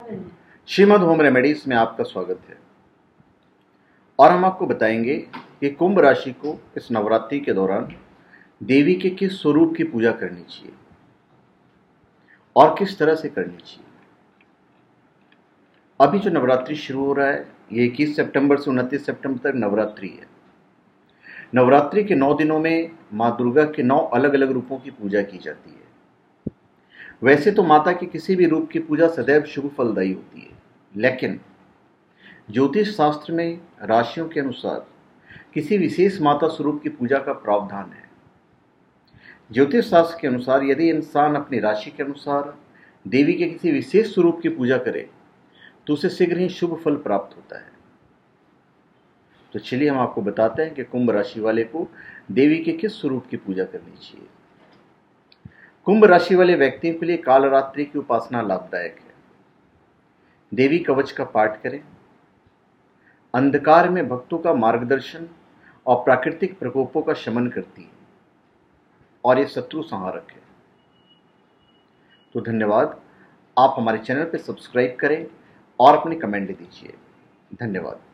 Shrimad home remedies में आपका स्वागत है। और हम आपको बताएंगे कि कुंभ राशि को इस नवरात्रि के दौरान देवी के किस स्वरूप की पूजा करनी चाहिए और किस तरह से करनी चाहिए। अभी जो नवरात्रि शुरू हो रहा है ये 21 सितंबर से 29 सितंबर तक नवरात्रि है। नवरात्रि के 9 दिनों में माँ दुर्गा के 9 अलग अलग रूपों की पूजा की जाती है। वैसे तो माता के किसी भी रूप की पूजा सदैव शुभ फलदायी होती है, लेकिन ज्योतिष शास्त्र में राशियों के अनुसार किसी विशेष माता स्वरूप की पूजा का प्रावधान है। ज्योतिष शास्त्र के अनुसार यदि इंसान अपनी राशि के अनुसार देवी के किसी विशेष स्वरूप की पूजा करे तो उसे शीघ्र ही शुभ फल प्राप्त होता है। तो चलिए हम आपको बताते हैं कि कुंभ राशि वाले को देवी के किस स्वरूप की पूजा करनी चाहिए। कुंभ राशि वाले व्यक्तियों के लिए कालरात्रि की उपासना लाभदायक है। देवी कवच का पाठ करें। अंधकार में भक्तों का मार्गदर्शन और प्राकृतिक प्रकोपों का शमन करती है और ये शत्रु संहारक है। तो धन्यवाद। आप हमारे चैनल पर सब्सक्राइब करें और अपने कमेंट दीजिए। धन्यवाद।